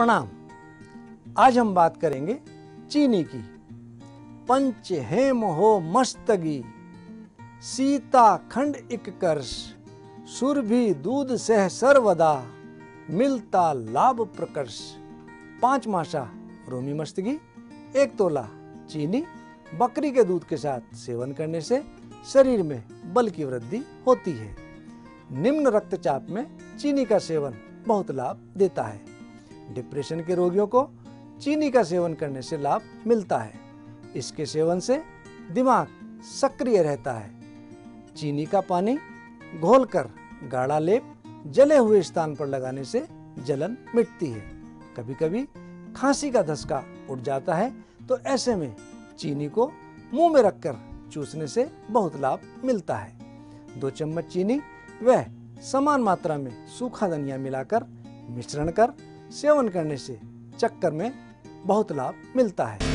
प्रणाम। आज हम बात करेंगे चीनी की। पंच हेम हो मस्तगी, सीता खंड इक कर्ष, सुरभि दूध सह सर्वदा, मिलता लाभ प्रकर्ष। 5 मासा रोमी मस्तगी, 1 तोला चीनी बकरी के दूध के साथ सेवन करने से शरीर में बल की वृद्धि होती है। निम्न रक्तचाप में चीनी का सेवन बहुत लाभ देता है। डिप्रेशन के रोगियों को चीनी का सेवन करने से लाभ मिलता है। इसके सेवन से दिमाग सक्रिय रहता है। चीनी का पानी घोलकर गाढ़ा लेप जले हुए स्थान पर लगाने से जलन मिटती है। कभी कभी खांसी का धसका उठ जाता है तो ऐसे में चीनी को मुंह में रखकर चूसने से बहुत लाभ मिलता है। 2 चम्मच चीनी वह समान मात्रा में सूखा धनिया मिलाकर मिश्रण कर सेवन करने से चक्कर में बहुत लाभ मिलता है।